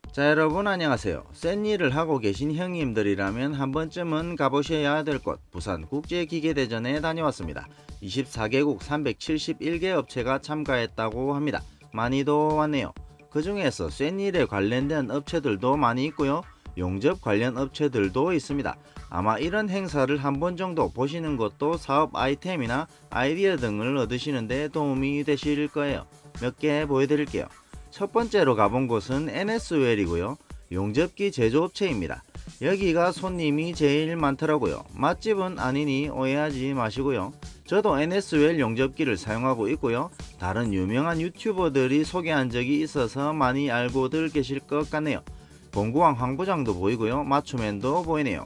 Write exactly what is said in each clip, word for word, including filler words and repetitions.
자, 여러분 안녕하세요. 센 일을 하고 계신 형님들이라면 한 번쯤은 가보셔야 될 곳 부산 국제기계대전에 다녀왔습니다. 이십사 개국 삼백칠십일 개 업체가 참가했다고 합니다. 많이도 왔네요. 그 중에서 센 일에 관련된 업체들도 많이 있고요. 용접 관련 업체들도 있습니다. 아마 이런 행사를 한 번 정도 보시는 것도 사업 아이템이나 아이디어 등을 얻으시는데 도움이 되실 거예요. 몇 개 보여드릴게요. 첫 번째로 가본 곳은 엔에스웰이고요. 용접기 제조업체입니다. 여기가 손님이 제일 많더라고요. 맛집은 아니니 오해하지 마시고요. 저도 엔에스웰 용접기를 사용하고 있고요. 다른 유명한 유튜버들이 소개한 적이 있어서 많이 알고들 계실 것 같네요. 본구왕 황부장도 보이고요. 마초맨도 보이네요.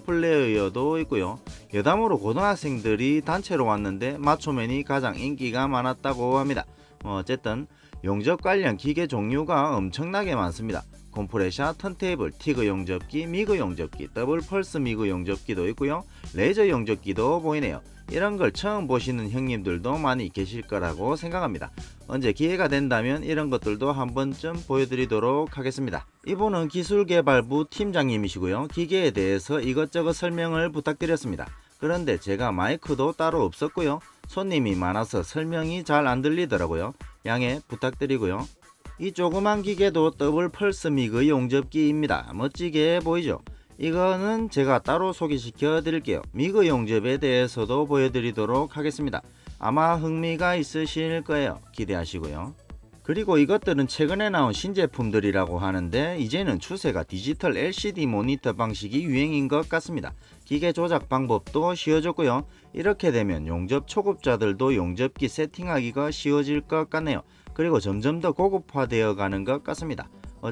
툴플레이어도 있고요. 여담으로 고등학생들이 단체로 왔는데 마초맨이 가장 인기가 많았다고 합니다. 어쨌든 용접 관련 기계 종류가 엄청나게 많습니다. 콤프레셔, 턴테이블, 티그 용접기, 미그 용접기, 더블 펄스 미그 용접기도 있고요. 레이저 용접기도 보이네요. 이런 걸 처음 보시는 형님들도 많이 계실 거라고 생각합니다. 언제 기회가 된다면 이런 것들도 한 번쯤 보여드리도록 하겠습니다. 이분은 기술개발부 팀장님이시고요. 기계에 대해서 이것저것 설명을 부탁드렸습니다. 그런데 제가 마이크도 따로 없었고요. 손님이 많아서 설명이 잘 안 들리더라고요. 양해 부탁드리고요. 이 조그만 기계도 더블 펄스 미그 용접기입니다. 멋지게 보이죠? 이거는 제가 따로 소개시켜 드릴게요. 미그 용접에 대해서도 보여드리도록 하겠습니다. 아마 흥미가 있으실 거예요. 기대하시고요. 그리고 이것들은 최근에 나온 신제품들이라고 하는데 이제는 추세가 디지털 엘시디 모니터 방식이 유행인 것 같습니다. 기계 조작 방법도 쉬워졌고요. 이렇게 되면 용접 초급자들도 용접기 세팅하기가 쉬워질 것 같네요. 그리고 점점 더 고급화되어 가는 것 같습니다.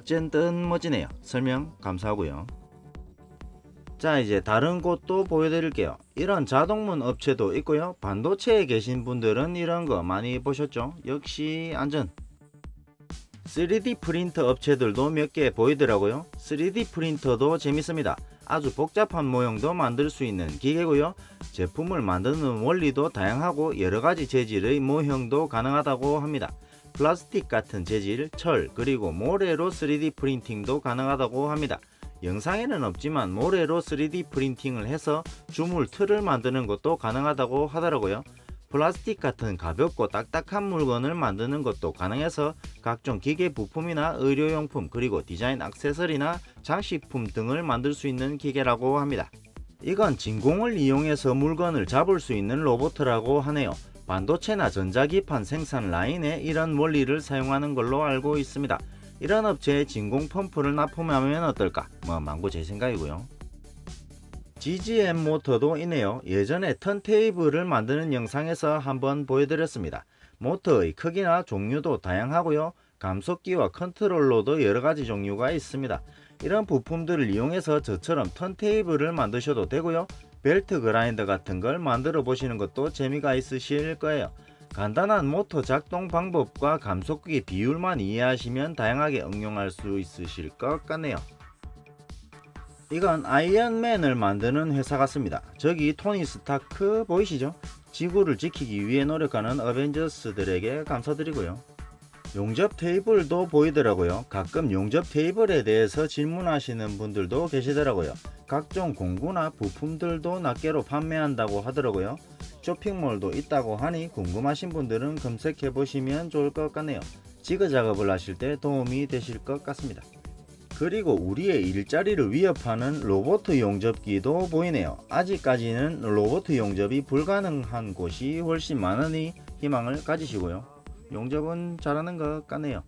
어쨌든 멋지네요. 설명 감사하고요. 자, 이제 다른 곳도 보여드릴게요. 이런 자동문 업체도 있고요. 반도체에 계신 분들은 이런 거 많이 보셨죠? 역시 안전. 쓰리디 프린터 업체들도 몇 개 보이더라고요. 쓰리디 프린터도 재밌습니다. 아주 복잡한 모형도 만들 수 있는 기계고요. 제품을 만드는 원리도 다양하고 여러가지 재질의 모형도 가능하다고 합니다. 플라스틱 같은 재질, 철, 그리고 모래로 쓰리디 프린팅도 가능하다고 합니다. 영상에는 없지만 모래로 쓰리디 프린팅을 해서 주물 틀을 만드는 것도 가능하다고 하더라고요. 플라스틱 같은 가볍고 딱딱한 물건을 만드는 것도 가능해서 각종 기계 부품이나 의료용품 그리고 디자인 액세서리나 장식품 등을 만들 수 있는 기계라고 합니다. 이건 진공을 이용해서 물건을 잡을 수 있는 로봇이라고 하네요. 반도체나 전자기판 생산 라인에 이런 원리를 사용하는 걸로 알고 있습니다. 이런 업체에 진공 펌프를 납품하면 어떨까? 뭐 망고 제 생각이고요. 지지엠 모터도 있네요. 예전에 턴테이블을 만드는 영상에서 한번 보여드렸습니다. 모터의 크기나 종류도 다양하고요. 감속기와 컨트롤러도 여러가지 종류가 있습니다. 이런 부품들을 이용해서 저처럼 턴테이블을 만드셔도 되고요. 벨트 그라인더 같은 걸 만들어 보시는 것도 재미가 있으실 거예요. 간단한 모터 작동 방법과 감속기 비율만 이해하시면 다양하게 응용할 수 있으실 것 같네요. 이건 아이언맨을 만드는 회사 같습니다. 저기 토니 스타크 보이시죠? 지구를 지키기 위해 노력하는 어벤져스들에게 감사드리고요. 용접 테이블도 보이더라고요. 가끔 용접 테이블에 대해서 질문하시는 분들도 계시더라고요. 각종 공구나 부품들도 낱개로 판매한다고 하더라고요. 쇼핑몰도 있다고 하니 궁금하신 분들은 검색해 보시면 좋을 것 같네요. 지그 작업을 하실 때 도움이 되실 것 같습니다. 그리고 우리의 일자리를 위협하는 로봇 용접기도 보이네요. 아직까지는 로봇 용접이 불가능한 곳이 훨씬 많으니 희망을 가지시고요. 용접은 잘하는 것 같네요.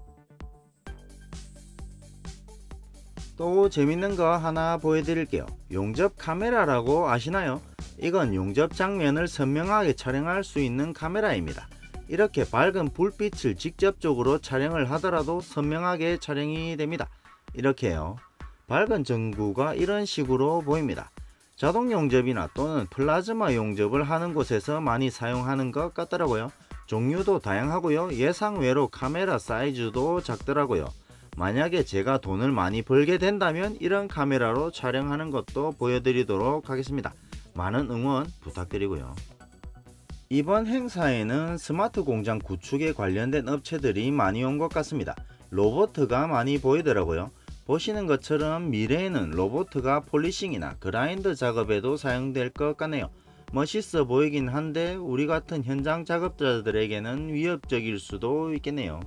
또 재밌는 거 하나 보여드릴게요. 용접 카메라라고 아시나요? 이건 용접 장면을 선명하게 촬영할 수 있는 카메라입니다. 이렇게 밝은 불빛을 직접적으로 촬영을 하더라도 선명하게 촬영이 됩니다. 이렇게요. 밝은 전구가 이런 식으로 보입니다. 자동 용접이나 또는 플라즈마 용접을 하는 곳에서 많이 사용하는 것 같더라고요. 종류도 다양하고요. 예상외로 카메라 사이즈도 작더라고요. 만약에 제가 돈을 많이 벌게 된다면 이런 카메라로 촬영하는 것도 보여드리도록 하겠습니다. 많은 응원 부탁드리고요. 이번 행사에는 스마트 공장 구축에 관련된 업체들이 많이 온 것 같습니다. 로봇가 많이 보이더라고요. 보시는 것처럼 미래에는 로봇가 폴리싱이나 그라인더 작업에도 사용될 것 같네요. 멋있어 보이긴 한데 우리 같은 현장 작업자들에게는 위협적일 수도 있겠네요.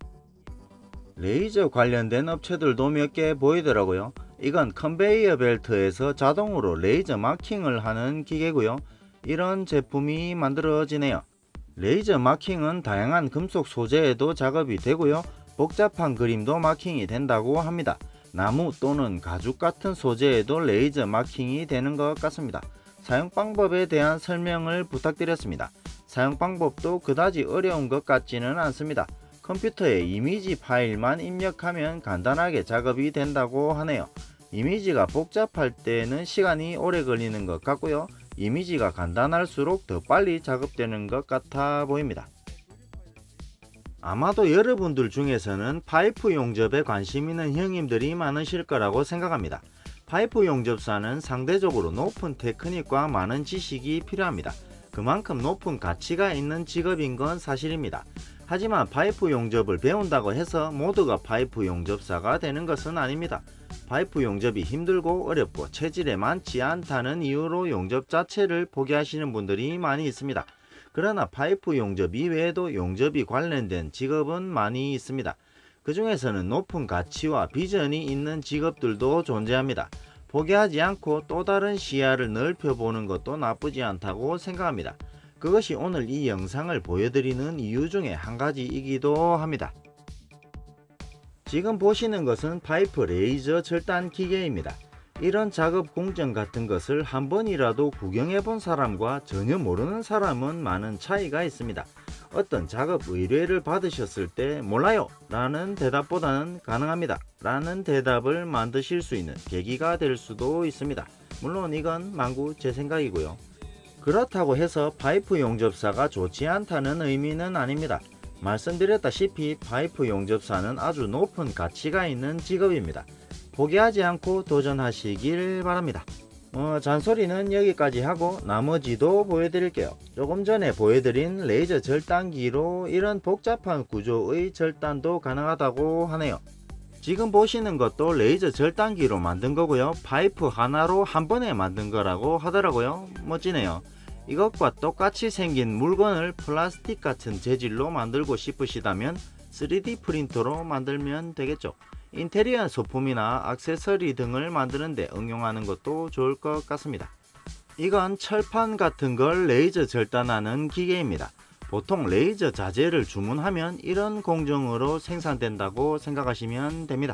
레이저 관련된 업체들도 몇 개 보이더라고요. 이건 컨베이어 벨트에서 자동으로 레이저 마킹을 하는 기계고요. 이런 제품이 만들어지네요. 레이저 마킹은 다양한 금속 소재에도 작업이 되고요. 복잡한 그림도 마킹이 된다고 합니다. 나무 또는 가죽 같은 소재에도 레이저 마킹이 되는 것 같습니다. 사용 방법에 대한 설명을 부탁드렸습니다. 사용 방법도 그다지 어려운 것 같지는 않습니다. 컴퓨터에 이미지 파일만 입력하면 간단하게 작업이 된다고 하네요. 이미지가 복잡할 때는 시간이 오래 걸리는 것 같고요. 이미지가 간단할수록 더 빨리 작업되는 것 같아 보입니다. 아마도 여러분들 중에서는 파이프 용접에 관심 있는 형님들이 많으실 거라고 생각합니다. 파이프 용접사는 상대적으로 높은 테크닉과 많은 지식이 필요합니다. 그만큼 높은 가치가 있는 직업인 건 사실입니다. 하지만 파이프 용접을 배운다고 해서 모두가 파이프 용접사가 되는 것은 아닙니다. 파이프 용접이 힘들고 어렵고 체질에 많지 않다는 이유로 용접 자체를 포기하시는 분들이 많이 있습니다. 그러나 파이프 용접 이외에도 용접이 관련된 직업은 많이 있습니다. 그 중에서는 높은 가치와 비전이 있는 직업들도 존재합니다. 포기하지 않고 또 다른 시야를 넓혀보는 것도 나쁘지 않다고 생각합니다. 그것이 오늘 이 영상을 보여드리는 이유 중에 한 가지이기도 합니다. 지금 보시는 것은 파이프 레이저 절단 기계입니다. 이런 작업 공정 같은 것을 한 번이라도 구경해 본 사람과 전혀 모르는 사람은 많은 차이가 있습니다. 어떤 작업 의뢰를 받으셨을 때 몰라요 라는 대답보다는 가능합니다 라는 대답을 만드실 수 있는 계기가 될 수도 있습니다. 물론 이건 만구 제 생각이고요. 그렇다고 해서 파이프 용접사가 좋지 않다는 의미는 아닙니다. 말씀드렸다시피 파이프 용접사는 아주 높은 가치가 있는 직업입니다. 포기하지 않고 도전하시길 바랍니다. 어, 잔소리는 여기까지 하고 나머지도 보여드릴게요. 조금 전에 보여드린 레이저 절단기로 이런 복잡한 구조의 절단도 가능하다고 하네요. 지금 보시는 것도 레이저 절단기로 만든 거고요. 파이프 하나로 한 번에 만든 거라고 하더라고요. 멋지네요. 이것과 똑같이 생긴 물건을 플라스틱 같은 재질로 만들고 싶으시다면 쓰리디 프린터로 만들면 되겠죠. 인테리어 소품이나 액세서리 등을 만드는 데 응용하는 것도 좋을 것 같습니다. 이건 철판 같은 걸 레이저 절단하는 기계입니다. 보통 레이저 자재를 주문하면 이런 공정으로 생산된다고 생각하시면 됩니다.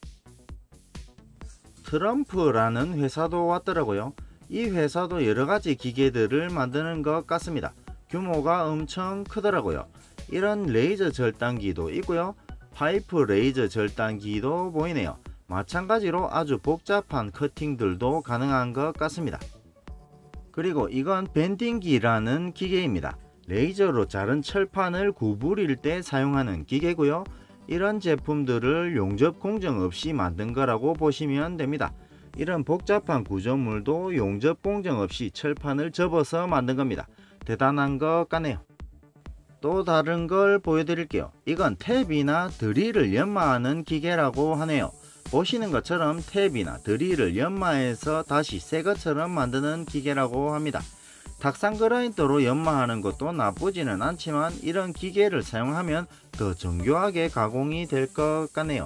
트럼프라는 회사도 왔더라고요. 이 회사도 여러가지 기계들을 만드는 것 같습니다. 규모가 엄청 크더라고요. 이런 레이저 절단기도 있고요. 파이프 레이저 절단기도 보이네요. 마찬가지로 아주 복잡한 커팅들도 가능한 것 같습니다. 그리고 이건 밴딩기라는 기계입니다. 레이저로 자른 철판을 구부릴 때 사용하는 기계고요. 이런 제품들을 용접 공정 없이 만든 거라고 보시면 됩니다. 이런 복잡한 구조물도 용접 공정 없이 철판을 접어서 만든 겁니다. 대단한 것 같네요. 또 다른 걸 보여드릴게요. 이건 탭이나 드릴을 연마하는 기계라고 하네요. 보시는 것처럼 탭이나 드릴을 연마해서 다시 새 것처럼 만드는 기계라고 합니다. 탁상 그라인더로 연마하는 것도 나쁘지는 않지만 이런 기계를 사용하면 더 정교하게 가공이 될 것 같네요.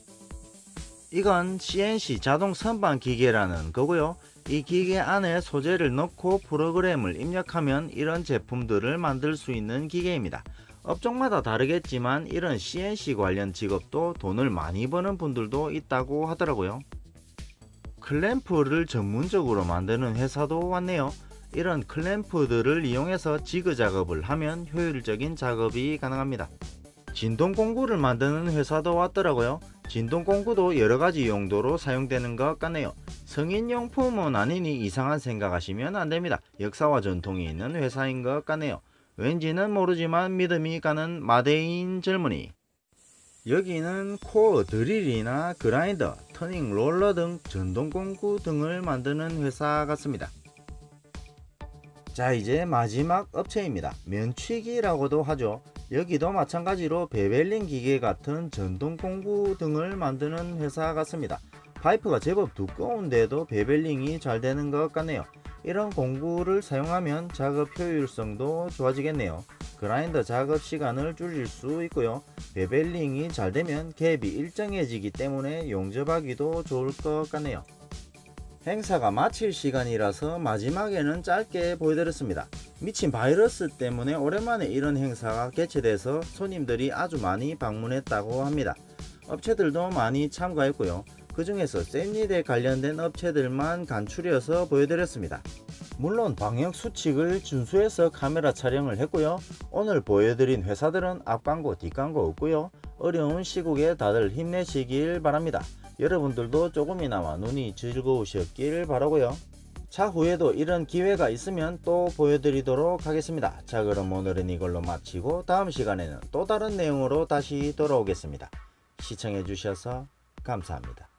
이건 씨엔씨 자동 선반 기계라는 거고요. 이 기계 안에 소재를 넣고 프로그램을 입력하면 이런 제품들을 만들 수 있는 기계입니다. 업종마다 다르겠지만 이런 씨엔씨 관련 직업도 돈을 많이 버는 분들도 있다고 하더라고요. 클램프를 전문적으로 만드는 회사도 왔네요. 이런 클램프들을 이용해서 지그 작업을 하면 효율적인 작업이 가능합니다. 진동 공구를 만드는 회사도 왔더라고요. 진동 공구도 여러가지 용도로 사용되는 것 같네요. 성인용품은 아니니 이상한 생각하시면 안됩니다. 역사와 전통이 있는 회사인 것 같네요. 왠지는 모르지만 믿음이 가는 마대인 젊은이. 여기는 코어 드릴이나 그라인더, 터닝 롤러 등 전동 공구 등을 만드는 회사 같습니다. 자, 이제 마지막 업체입니다. 면치기라고도 하죠. 여기도 마찬가지로 베벨링 기계 같은 전동 공구 등을 만드는 회사 같습니다. 파이프가 제법 두꺼운데도 베벨링이 잘 되는 것 같네요. 이런 공구를 사용하면 작업 효율성도 좋아지겠네요. 그라인더 작업 시간을 줄일 수 있고요. 베벨링이 잘 되면 갭이 일정해지기 때문에 용접하기도 좋을 것 같네요. 행사가 마칠 시간이라서 마지막에는 짧게 보여드렸습니다. 미친 바이러스 때문에 오랜만에 이런 행사가 개최돼서 손님들이 아주 많이 방문했다고 합니다. 업체들도 많이 참가했고요. 그 중에서 샌일에 관련된 업체들만 간추려서 보여드렸습니다. 물론 방역 수칙을 준수해서 카메라 촬영을 했고요. 오늘 보여드린 회사들은 앞광고 뒷광고 없고요. 어려운 시국에 다들 힘내시길 바랍니다. 여러분들도 조금이나마 눈이 즐거우셨길 바라고요. 차후에도 이런 기회가 있으면 또 보여드리도록 하겠습니다. 자, 그럼 오늘은 이걸로 마치고 다음 시간에는 또 다른 내용으로 다시 돌아오겠습니다. 시청해 주셔서 감사합니다.